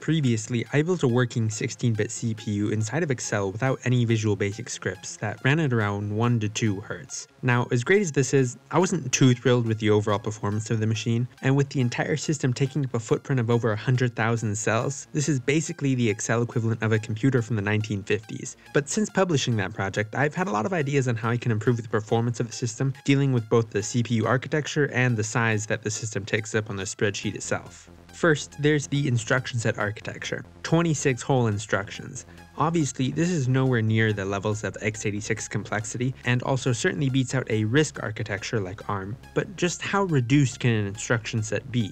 Previously, I built a working 16-bit CPU inside of Excel without any Visual Basic scripts that ran at around 1 to 2 Hz. Now, as great as this is, I wasn't too thrilled with the overall performance of the machine, and with the entire system taking up a footprint of over 100,000 cells, this is basically the Excel equivalent of a computer from the 1950s. But since publishing that project, I've had a lot of ideas on how I can improve the performance of the system, dealing with both the CPU architecture and the size that the system takes up on the spreadsheet itself. First, there's the instruction set architecture. 26 whole instructions. Obviously, this is nowhere near the levels of x86 complexity, and also certainly beats out a RISC architecture like ARM, but just how reduced can an instruction set be?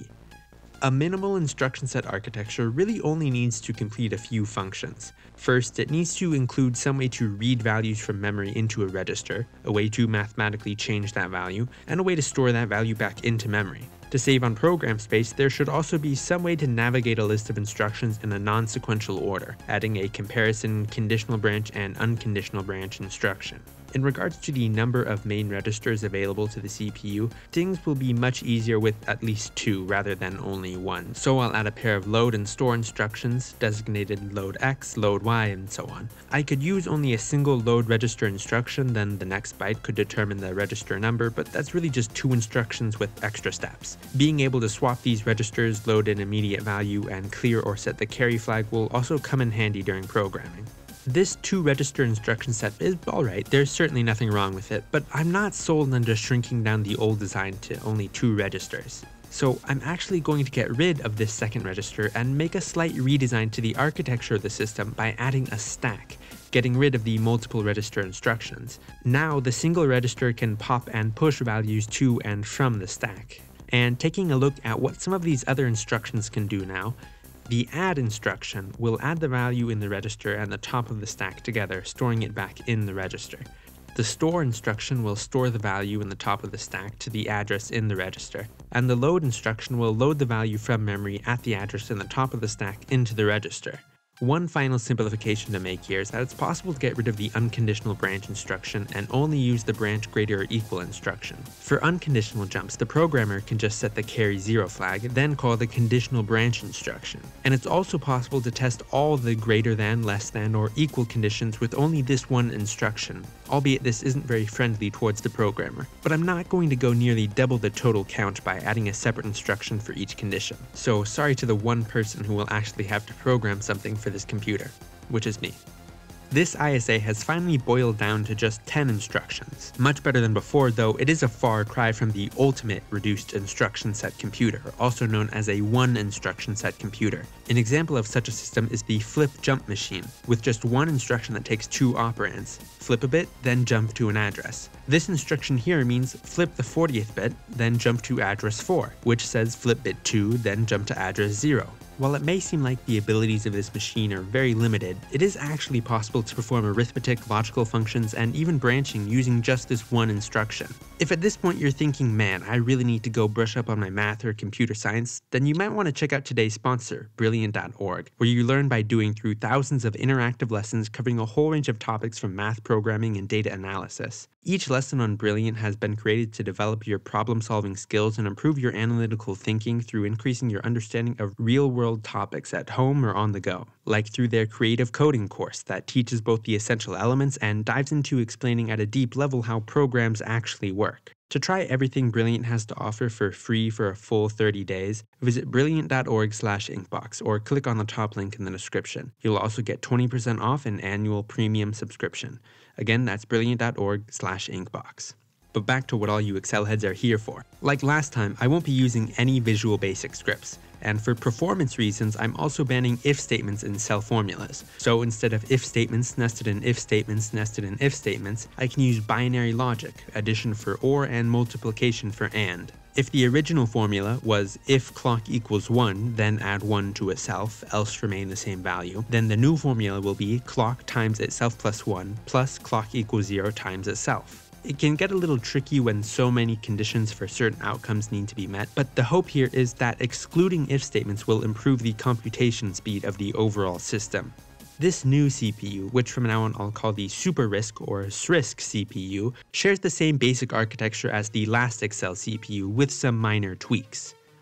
A minimal instruction set architecture really only needs to complete a few functions. First, it needs to include some way to read values from memory into a register, a way to mathematically change that value, and a way to store that value back into memory. To save on program space, there should also be some way to navigate a list of instructions in a non-sequential order, adding a comparison, conditional branch, and unconditional branch instruction. In regards to the number of main registers available to the CPU, things will be much easier with at least 2 rather than only 1, so I'll add a pair of load and store instructions, designated load X, load Y, and so on. I could use only a single load register instruction, then the next byte could determine the register number, but that's really just 2 instructions with extra steps. Being able to swap these registers, load an immediate value, and clear or set the carry flag will also come in handy during programming. This 2-register instruction set is alright, there's certainly nothing wrong with it, but I'm not sold on just shrinking down the old design to only 2 registers. So I'm actually going to get rid of this second register and make a slight redesign to the architecture of the system by adding a stack, getting rid of the multiple register instructions. Now the single register can pop and push values to and from the stack. And taking a look at what some of these other instructions can do now, the add instruction will add the value in the register and the top of the stack together, storing it back in the register. The store instruction will store the value in the top of the stack to the address in the register, and the load instruction will load the value from memory at the address in the top of the stack into the register. One final simplification to make here is that it's possible to get rid of the unconditional branch instruction and only use the branch greater or equal instruction. For unconditional jumps, the programmer can just set the carry 0 flag, then call the conditional branch instruction. And it's also possible to test all the greater than, less than, or equal conditions with only this one instruction, albeit this isn't very friendly towards the programmer. But I'm not going to go nearly double the total count by adding a separate instruction for each condition. So sorry to the one person who will actually have to program something for this computer, which is me. This ISA has finally boiled down to just 10 instructions. Much better than before, though it is a far cry from the ultimate reduced instruction set computer, also known as a 1 instruction set computer. An example of such a system is the flip jump machine, with just 1 instruction that takes 2 operands. Flip a bit, then jump to an address. This instruction here means flip the 40th bit, then jump to address 4, which says flip bit 2, then jump to address 0. While it may seem like the abilities of this machine are very limited, it is actually possible to perform arithmetic, logical functions, and even branching using just this 1 instruction. If at this point you're thinking, man, I really need to go brush up on my math or computer science, then you might want to check out today's sponsor, Brilliant.org, where you learn by doing through thousands of interactive lessons covering a whole range of topics from math programming and data analysis. Each lesson on Brilliant has been created to develop your problem-solving skills and improve your analytical thinking through increasing your understanding of real-world topics at home or on the go, like through their creative coding course that teaches both the essential elements and dives into explaining at a deep level how programs actually work. To try everything Brilliant has to offer for free for a full 30 days, visit brilliant.org/inkbox or click on the top link in the description. You'll also get 20% off an annual premium subscription. Again, that's brilliant.org/inkbox. But back to what all you Excel heads are here for. Like last time, I won't be using any Visual Basic scripts. And for performance reasons, I'm also banning if statements in cell formulas. So instead of if statements nested in if statements nested in if statements, I can use binary logic, addition for or and multiplication for and. If the original formula was if clock equals 1, then add 1 to itself, else remain the same value, then the new formula will be clock times itself plus 1 plus clock equals 0 times itself. It can get a little tricky when so many conditions for certain outcomes need to be met, but the hope here is that excluding if statements will improve the computation speed of the overall system. This new CPU, which from now on I'll call the Super-RISC or RISC CPU, shares the same basic architecture as the last Excel CPU with some minor tweaks.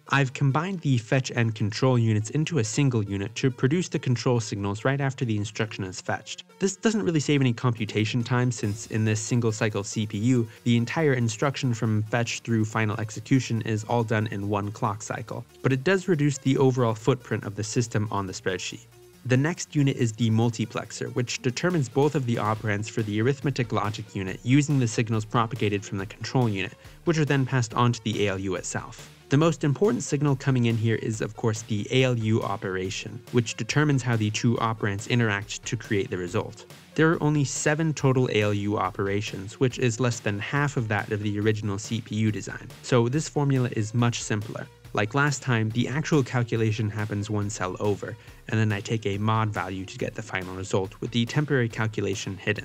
I've combined the fetch and control units into a single unit to produce the control signals right after the instruction is fetched. This doesn't really save any computation time since in this single cycle CPU, the entire instruction from fetch through final execution is all done in one clock cycle, but it does reduce the overall footprint of the system on the spreadsheet. The next unit is the multiplexer, which determines both of the operands for the arithmetic logic unit using the signals propagated from the control unit, which are then passed on to the ALU itself. The most important signal coming in here is of course the ALU operation, which determines how the two operands interact to create the result. There are only 7 total ALU operations, which is less than half of that of the original CPU design, so this formula is much simpler. Like last time, the actual calculation happens one cell over, and then I take a mod value to get the final result with the temporary calculation hidden.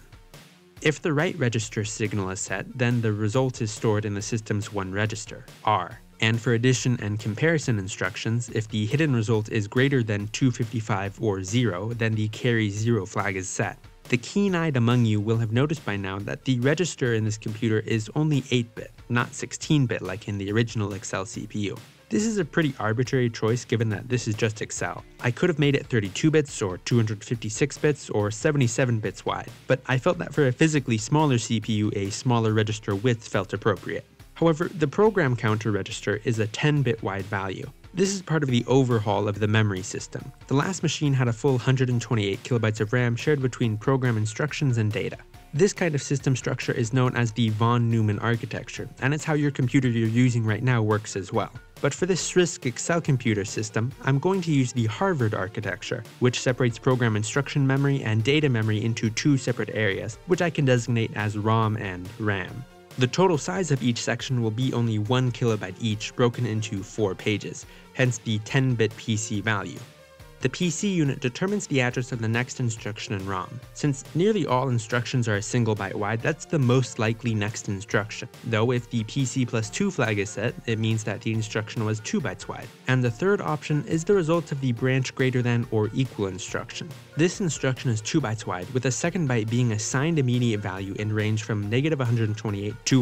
If the write register signal is set, then the result is stored in the system's one register, R. And for addition and comparison instructions, if the hidden result is greater than 255 or 0, then the carry 0 flag is set. The keen-eyed among you will have noticed by now that the register in this computer is only 8-bit, not 16-bit like in the original Excel CPU. This is a pretty arbitrary choice given that this is just Excel. I could have made it 32 bits or 256 bits or 77 bits wide, but I felt that for a physically smaller CPU, a smaller register width felt appropriate. However, the program counter register is a 10-bit wide value. This is part of the overhaul of the memory system. The last machine had a full 128 kilobytes of RAM shared between program instructions and data. This kind of system structure is known as the von Neumann architecture, and it's how your computer you're using right now works as well. But for this RISC Excel computer system, I'm going to use the Harvard architecture, which separates program instruction memory and data memory into 2 separate areas, which I can designate as ROM and RAM. The total size of each section will be only 1 kilobyte each, broken into 4 pages, hence the 10-bit PC value. The PC unit determines the address of the next instruction in ROM. Since nearly all instructions are a single byte wide, that's the most likely next instruction. Though if the PC plus 2 flag is set, it means that the instruction was 2 bytes wide. And the third option is the result of the branch greater than or equal instruction. This instruction is 2 bytes wide, with a second byte being assigned immediate value in range from -128 to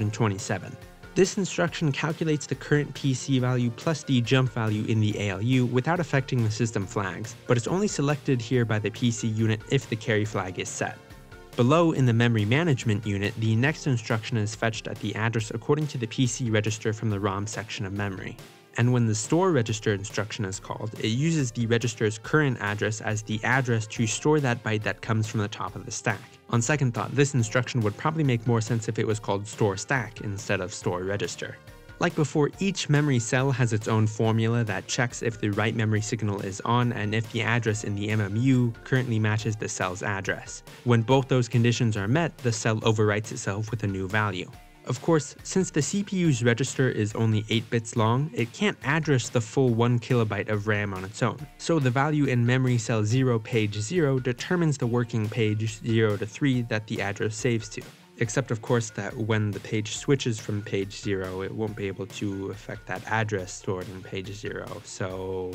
127. This instruction calculates the current PC value plus the jump value in the ALU without affecting the system flags, but it's only selected here by the PC unit if the carry flag is set. Below in the memory management unit, the next instruction is fetched at the address according to the PC register from the ROM section of memory. And when the store register instruction is called, it uses the register's current address as the address to store that byte that comes from the top of the stack. On second thought, this instruction would probably make more sense if it was called store stack instead of store register. Like before, each memory cell has its own formula that checks if the write memory signal is on and if the address in the MMU currently matches the cell's address. When both those conditions are met, the cell overwrites itself with a new value. Of course, since the CPU's register is only 8 bits long, it can't address the full 1 kilobyte of RAM on its own. So the value in memory cell 0 page 0 determines the working page 0 to 3 that the address saves to. Except of course that when the page switches from page 0, it won't be able to affect that address stored in page 0, so...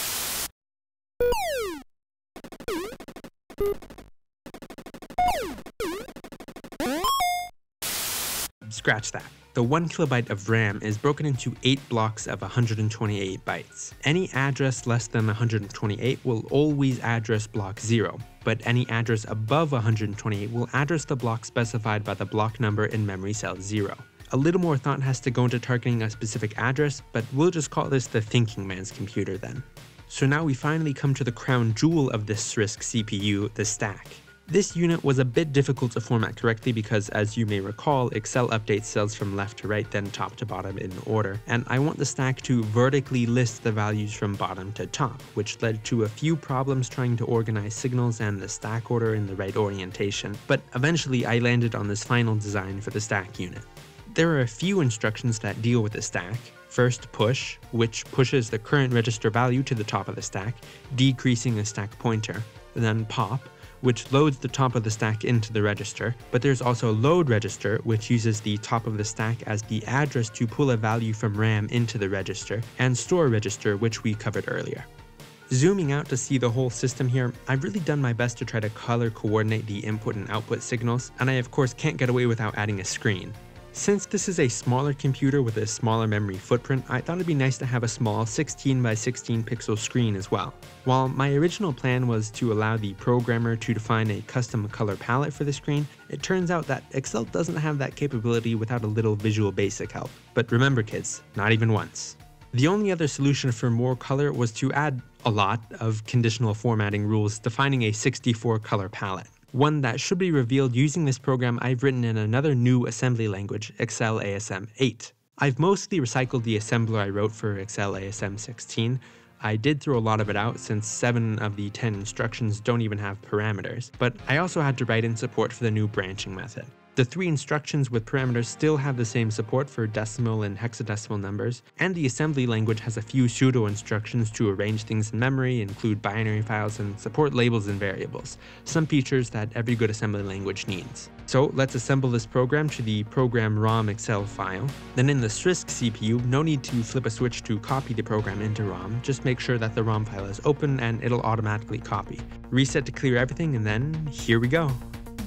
Scratch that. The 1 kilobyte of RAM is broken into 8 blocks of 128 bytes. Any address less than 128 will always address block 0, but any address above 128 will address the block specified by the block number in memory cell 0. A little more thought has to go into targeting a specific address, but we'll just call this the thinking man's computer then. So now we finally come to the crown jewel of this RISC CPU, the stack. This unit was a bit difficult to format correctly because, as you may recall, Excel updates cells from left to right then top to bottom in order, and I want the stack to vertically list the values from bottom to top, which led to a few problems trying to organize signals and the stack order in the right orientation, but eventually I landed on this final design for the stack unit. There are a few instructions that deal with the stack. First, push, which pushes the current register value to the top of the stack, decreasing the stack pointer. Then pop, which loads the top of the stack into the register, but there's also load register, which uses the top of the stack as the address to pull a value from RAM into the register, and store register, which we covered earlier. Zooming out to see the whole system here, I've really done my best to try to color coordinate the input and output signals, and I of course can't get away without adding a screen. Since this is a smaller computer with a smaller memory footprint, I thought it'd be nice to have a small 16 by 16 pixel screen as well. While my original plan was to allow the programmer to define a custom color palette for the screen, it turns out that Excel doesn't have that capability without a little Visual Basic help. But remember kids, not even once. The only other solution for more color was to add a lot of conditional formatting rules defining a 64 color palette. One that should be revealed using this program I've written in another new assembly language, Excel ASM 8. I've mostly recycled the assembler I wrote for Excel ASM 16. I did throw a lot of it out since 7 of the 10 instructions don't even have parameters, but I also had to write in support for the new branching method. The 3 instructions with parameters still have the same support for decimal and hexadecimal numbers, and the assembly language has a few pseudo instructions to arrange things in memory, include binary files, and support labels and variables, some features that every good assembly language needs. So let's assemble this program to the program ROM Excel file. Then in the RISC CPU, no need to flip a switch to copy the program into ROM, just make sure that the ROM file is open and it'll automatically copy. Reset to clear everything, and then here we go.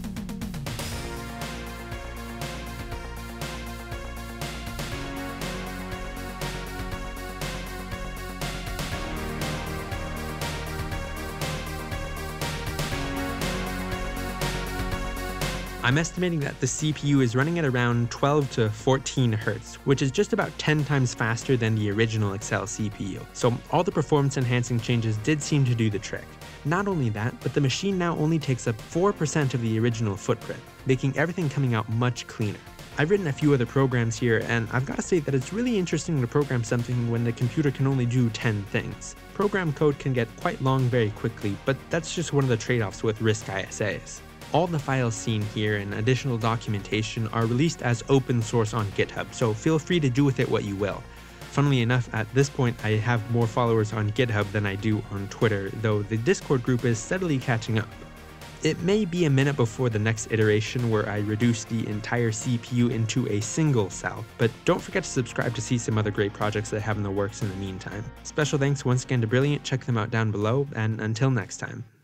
I'm estimating that the CPU is running at around 12 to 14 Hz, which is just about 10 times faster than the original Excel CPU. So all the performance enhancing changes did seem to do the trick. Not only that, but the machine now only takes up 4% of the original footprint, making everything coming out much cleaner. I've written a few other programs here, and I've got to say that it's really interesting to program something when the computer can only do 10 things. Program code can get quite long very quickly, but that's just one of the trade-offs with RISC ISAs. All the files seen here and additional documentation are released as open source on GitHub, so feel free to do with it what you will. Funnily enough, at this point I have more followers on GitHub than I do on Twitter, though the Discord group is steadily catching up. It may be a minute before the next iteration where I reduce the entire CPU into a single cell, but don't forget to subscribe to see some other great projects that I have in the works in the meantime. Special thanks once again to Brilliant, check them out down below, and until next time.